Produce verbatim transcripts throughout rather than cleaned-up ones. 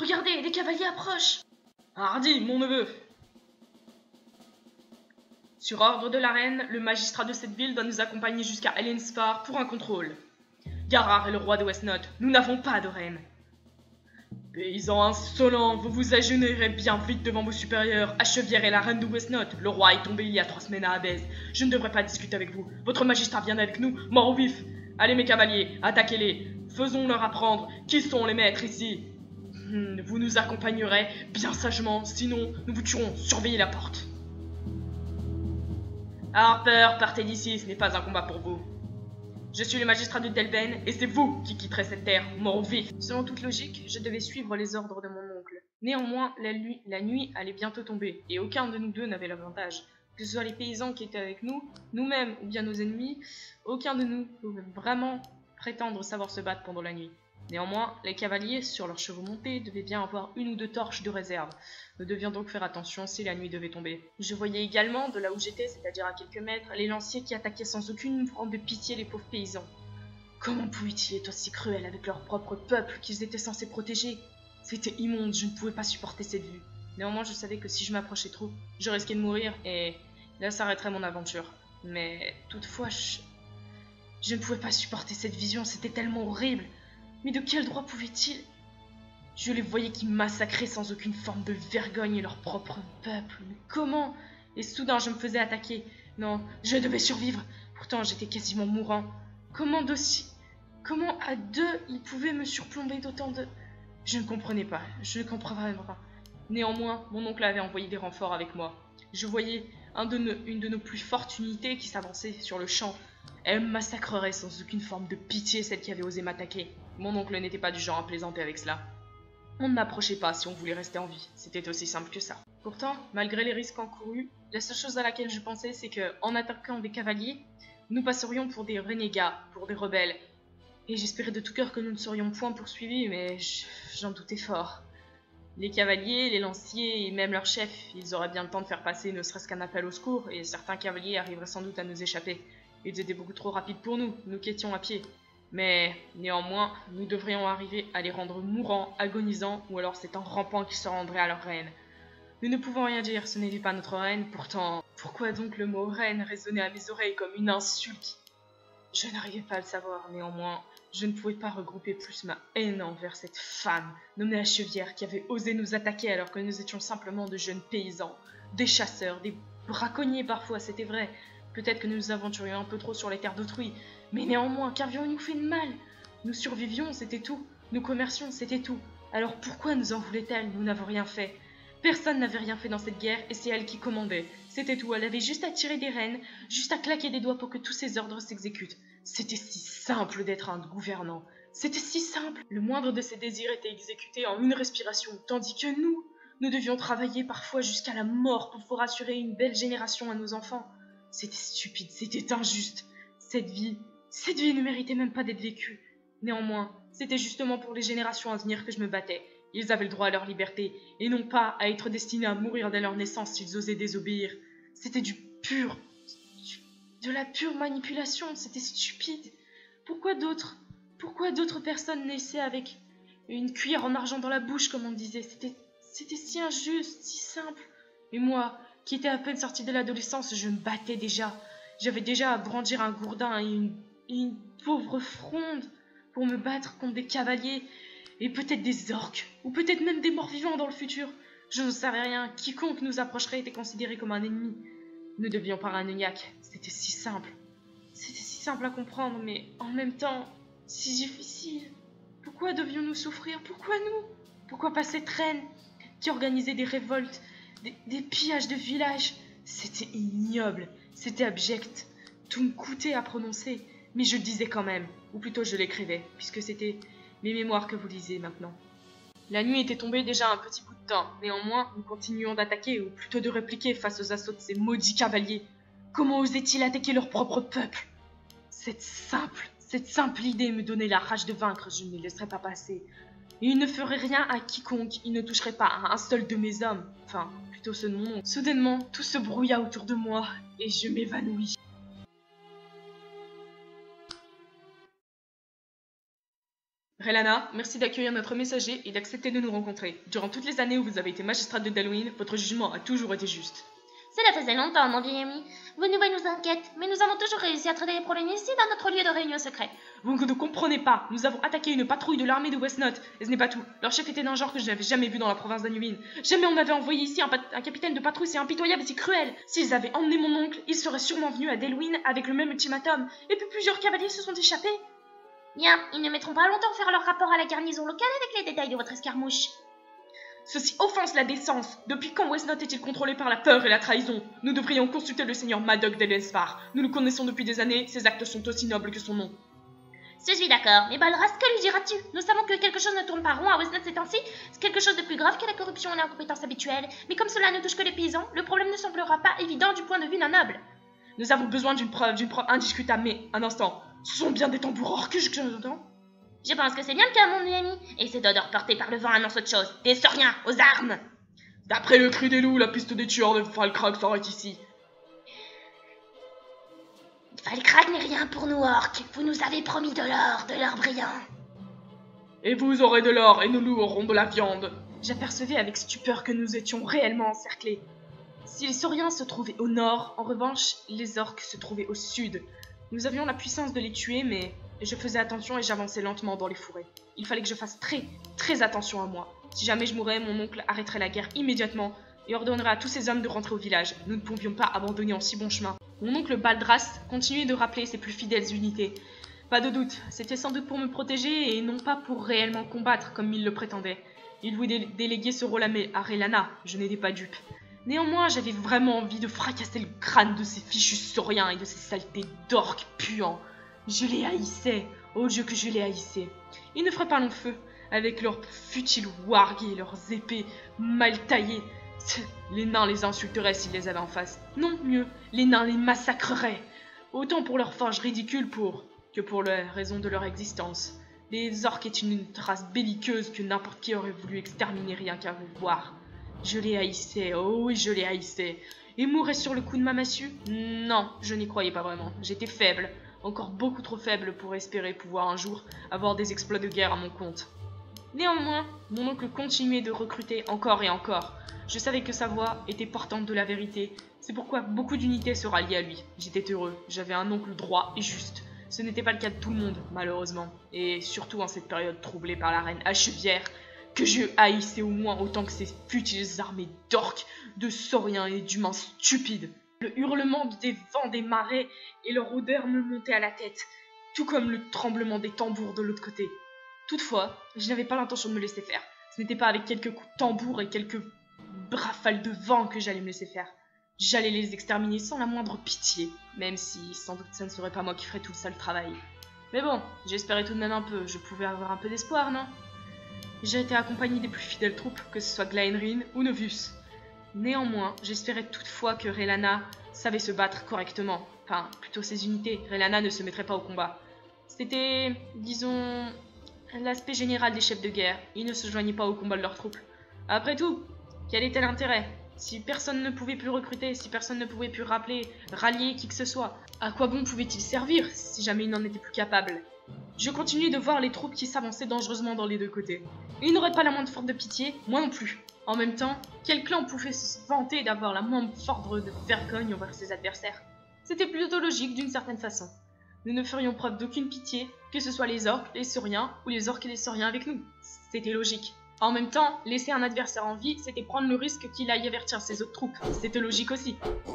Regardez, les cavaliers approchent. Hardy, mon neveu. Sur ordre de la reine, le magistrat de cette ville doit nous accompagner jusqu'à Elensfar pour un contrôle. Garar est le roi de Westnot, nous n'avons pas de reine. Paysans insolents, vous vous agenouillerez bien vite devant vos supérieurs. Achevière est la reine de Westnot. Le roi est tombé il y a trois semaines à Abez. Je ne devrais pas discuter avec vous. Votre magistrat vient avec nous, mort ou vif. Allez mes cavaliers, attaquez-les. Faisons-leur apprendre qui sont les maîtres ici. Hmm, vous nous accompagnerez bien sagement, sinon nous vous tuerons. Surveillez la porte. Harper, partez d'ici, ce n'est pas un combat pour vous. Je suis le magistrat de Delben, et c'est vous qui quitterez cette terre, mort ou vif. Selon toute logique, je devais suivre les ordres de mon oncle. Néanmoins, la, nuit, la nuit allait bientôt tomber, et aucun de nous deux n'avait l'avantage. Que ce soit les paysans qui étaient avec nous, nous-mêmes ou bien nos ennemis, aucun de nous pouvait vraiment prétendre savoir se battre pendant la nuit. Néanmoins, les cavaliers, sur leurs chevaux montés, devaient bien avoir une ou deux torches de réserve. Nous devions donc faire attention si la nuit devait tomber. Je voyais également, de là où j'étais, c'est-à-dire à quelques mètres, les lanciers qui attaquaient sans aucune forme de pitié les pauvres paysans. Comment pouvaient-ils être aussi cruels avec leur propre peuple qu'ils étaient censés protéger? C'était immonde, je ne pouvais pas supporter cette vue. Néanmoins, je savais que si je m'approchais trop, je risquais de mourir et là s'arrêterait mon aventure. Mais toutefois, je... je ne pouvais pas supporter cette vision, c'était tellement horrible. Mais de quel droit pouvaient-ils? Je les voyais qui massacraient sans aucune forme de vergogne leur propre peuple. Mais comment? Et soudain, je me faisais attaquer. Non, je devais survivre. Pourtant, j'étais quasiment mourant. Comment d'aussi... Comment à deux, ils pouvaient me surplomber d'autant de... Je ne comprenais pas. Je ne comprenais vraiment pas. Néanmoins, mon oncle avait envoyé des renforts avec moi. Je voyais un de nos, une de nos plus fortes unités qui s'avançait sur le champ. Elle massacrerait sans aucune forme de pitié celle qui avait osé m'attaquer. Mon oncle n'était pas du genre à plaisanter avec cela. On ne m'approchait pas si on voulait rester en vie. C'était aussi simple que ça. Pourtant, malgré les risques encourus, la seule chose à laquelle je pensais, c'est que, en attaquant des cavaliers, nous passerions pour des renégats, pour des rebelles. Et j'espérais de tout cœur que nous ne serions point poursuivis, mais j'en doutais fort. Les cavaliers, les lanciers et même leurs chefs, ils auraient bien le temps de faire passer ne serait-ce qu'un appel au secours, et certains cavaliers arriveraient sans doute à nous échapper. Ils étaient beaucoup trop rapides pour nous, nous qui étions à pied. Mais, néanmoins, nous devrions arriver à les rendre mourants, agonisants, ou alors c'est en rampant qu'ils se rendraient à leur reine. Nous ne pouvons rien dire, ce n'était pas notre reine, pourtant... Pourquoi donc le mot reine résonnait à mes oreilles comme une insulte? Je n'arrivais pas à le savoir, néanmoins, je ne pouvais pas regrouper plus ma haine envers cette femme, nommée Achevière, qui avait osé nous attaquer alors que nous étions simplement de jeunes paysans, des chasseurs, des braconniers parfois, c'était vrai. Peut-être que nous nous aventurions un peu trop sur les terres d'autrui, mais néanmoins, qu'avions-nous fait de mal? Nous survivions, c'était tout. Nous commercions, c'était tout. Alors pourquoi nous en voulait-elle? Nous n'avons rien fait. Personne n'avait rien fait dans cette guerre, et c'est elle qui commandait. C'était tout, elle avait juste à tirer des rênes, juste à claquer des doigts pour que tous ses ordres s'exécutent. C'était si simple d'être un gouvernant. C'était si simple. Le moindre de ses désirs était exécuté en une respiration, tandis que nous, nous devions travailler parfois jusqu'à la mort pour pouvoir assurer une belle génération à nos enfants. C'était stupide, c'était injuste. Cette vie, cette vie ne méritait même pas d'être vécue. Néanmoins, c'était justement pour les générations à venir que je me battais. Ils avaient le droit à leur liberté, et non pas à être destinés à mourir dès leur naissance s'ils osaient désobéir. C'était du pur... Du, de la pure manipulation, c'était stupide. Pourquoi d'autres... Pourquoi d'autres personnes naissaient avec une cuillère en argent dans la bouche, comme on disait? C'était... C'était si injuste, si simple. Et moi, qui étais à peine sortie de l'adolescence, je me battais déjà. J'avais déjà à brandir un gourdin et une, et une pauvre fronde pour me battre contre des cavaliers et peut-être des orques, ou peut-être même des morts-vivants dans le futur. Je ne savais rien, quiconque nous approcherait était considéré comme un ennemi. Nous devions paranoïaques, c'était si simple. C'était si simple à comprendre, mais en même temps, si difficile. Pourquoi devions-nous souffrir? Pourquoi nous? Pourquoi pas cette reine qui organisait des révoltes, des, des pillages de villages? C'était ignoble, c'était abject. Tout me coûtait à prononcer, mais je le disais quand même, ou plutôt je l'écrivais, puisque c'était mes mémoires que vous lisez maintenant. La nuit était tombée déjà un petit bout de temps, néanmoins, nous continuions d'attaquer, ou plutôt de répliquer face aux assauts de ces maudits cavaliers. Comment osaient-ils attaquer leur propre peuple? Cette simple, cette simple idée me donnait la rage de vaincre, je ne les laisserais pas passer. Et ils ne feraient rien à quiconque, ils ne toucheraient pas à un seul de mes hommes, enfin, plutôt ceux de mon oncle. Soudainement, tout se brouilla autour de moi, et je m'évanouis. Relana, merci d'accueillir notre messager et d'accepter de nous rencontrer. Durant toutes les années où vous avez été magistrate de Dalloween, votre jugement a toujours été juste. Cela faisait longtemps, mon vieil ami. Vos nouvelles nous inquiètent, mais nous avons toujours réussi à traiter les problèmes ici dans notre lieu de réunion secret. Vous ne comprenez pas, nous avons attaqué une patrouille de l'armée de Westnot, et ce n'est pas tout. Leur chef était d'un genre que je n'avais jamais vu dans la province d'Anubin. Jamais on n'avait envoyé ici un, un capitaine de patrouille si impitoyable et si cruel. S'ils avaient emmené mon oncle, ils seraient sûrement venus à Dalloween avec le même ultimatum, et puis plusieurs cavaliers se sont échappés. Bien, ils ne mettront pas longtemps à faire leur rapport à la garnison locale avec les détails de votre escarmouche. Ceci offense la décence. Depuis quand Westnot est-il contrôlé par la peur et la trahison? Nous devrions consulter le seigneur Madoc d'Elensvar. Nous le connaissons depuis des années, ses actes sont aussi nobles que son nom. Je suis d'accord, mais Balras, que lui diras-tu? Nous savons que quelque chose ne tourne pas rond à Westnot ces temps-ci. C'est quelque chose de plus grave que la corruption et l'incompétence habituelle. Mais comme cela ne touche que les paysans, le problème ne semblera pas évident du point de vue d'un noble. Nous avons besoin d'une preuve, d'une preuve indiscutable, mais un instant. Ce sont bien des tambours orques que j'entends? Je pense que c'est bien le cas, mon ami. Et ces odeurs portées par le vent annoncent autre chose. Des sauriens, aux armes. D'après le cri des loups, la piste des tueurs de Falkrak s'arrête ici. Falkrak n'est rien pour nous, orques. Vous nous avez promis de l'or, de l'or brillant. Et vous aurez de l'or, et nous nous aurons de la viande. J'apercevais avec stupeur que nous étions réellement encerclés. Si les sauriens se trouvaient au nord, en revanche, les orques se trouvaient au sud. Nous avions la puissance de les tuer, mais je faisais attention et j'avançais lentement dans les forêts. Il fallait que je fasse très, très attention à moi. Si jamais je mourais, mon oncle arrêterait la guerre immédiatement et ordonnerait à tous ses hommes de rentrer au village. Nous ne pouvions pas abandonner en si bon chemin. Mon oncle Baldras continuait de rappeler ses plus fidèles unités. Pas de doute, c'était sans doute pour me protéger et non pas pour réellement combattre comme il le prétendait. Il voulait dé déléguer ce rôle à Relana, je n'étais pas dupe. Néanmoins, j'avais vraiment envie de fracasser le crâne de ces fichus sauriens et de ces saletés d'orques puants. Je les haïssais, oh Dieu que je les haïssais. Ils ne feraient pas long feu, avec leurs futiles wargues et leurs épées mal taillées. Les nains les insulteraient s'ils les avaient en face. Non, mieux, les nains les massacreraient. Autant pour leur forge ridicule pour que pour la raison de leur existence. Les orques étaient une race belliqueuse que n'importe qui aurait voulu exterminer rien qu'à vous voir. Je les haïssais, oh oui, je les haïssais. Et mourir sur le coup de ma massue? Non, je n'y croyais pas vraiment. J'étais faible, encore beaucoup trop faible pour espérer pouvoir un jour avoir des exploits de guerre à mon compte. Néanmoins, mon oncle continuait de recruter encore et encore. Je savais que sa voix était portante de la vérité. C'est pourquoi beaucoup d'unités se ralliaient à lui. J'étais heureux, j'avais un oncle droit et juste. Ce n'était pas le cas de tout le monde, malheureusement. Et surtout en cette période troublée par la reine Hachevière, que je haïssais au moins autant que ces futiles armées d'orques, de sauriens et d'humains stupides. Le hurlement des vents des marais et leur odeur me montait à la tête, tout comme le tremblement des tambours de l'autre côté. Toutefois, je n'avais pas l'intention de me laisser faire. Ce n'était pas avec quelques coups de tambour et quelques rafales de vent que j'allais me laisser faire. J'allais les exterminer sans la moindre pitié, même si sans doute ça ne serait pas moi qui ferais tout le sale travail. Mais bon, j'espérais tout de même un peu, je pouvais avoir un peu d'espoir, non? J'ai été accompagné des plus fidèles troupes, que ce soit Glaenrin ou Novus. Néanmoins, j'espérais toutefois que Relana savait se battre correctement. Enfin, plutôt ses unités. Relana ne se mettrait pas au combat. C'était, disons, l'aspect général des chefs de guerre. Ils ne se joignaient pas au combat de leurs troupes. Après tout, quel était l'intérêt? Si personne ne pouvait plus recruter, si personne ne pouvait plus rappeler, rallier qui que ce soit, à quoi bon pouvait-il servir si jamais il n'en était plus capable? Je continuais de voir les troupes qui s'avançaient dangereusement dans les deux côtés. Ils n'auraient pas la moindre forme de pitié, moi non plus. En même temps, quel clan pouvait se vanter d'avoir la moindre forme de vergogne envers ses adversaires? C'était plutôt logique d'une certaine façon. Nous ne ferions preuve d'aucune pitié, que ce soit les orques, les sauriens, ou les orques et les sauriens avec nous. C'était logique. En même temps, laisser un adversaire en vie, c'était prendre le risque qu'il aille avertir ses autres troupes. C'était logique aussi.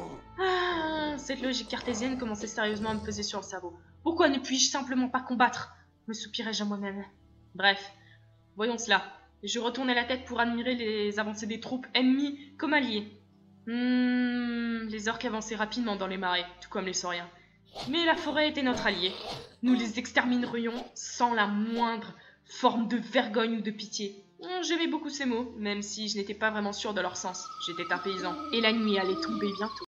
Ah, cette logique cartésienne commençait sérieusement à me peser sur le cerveau. Pourquoi ne puis-je simplement pas combattre? Me soupirais-je à moi-même. Bref, voyons cela. Je retournais la tête pour admirer les avancées des troupes ennemies comme alliées. Hmm, les orques avançaient rapidement dans les marais, tout comme les sauriens. Mais la forêt était notre allié. Nous les exterminerions sans la moindre forme de vergogne ou de pitié. J'aimais beaucoup ces mots, même si je n'étais pas vraiment sûre de leur sens. J'étais un paysan, et la nuit allait tomber bientôt.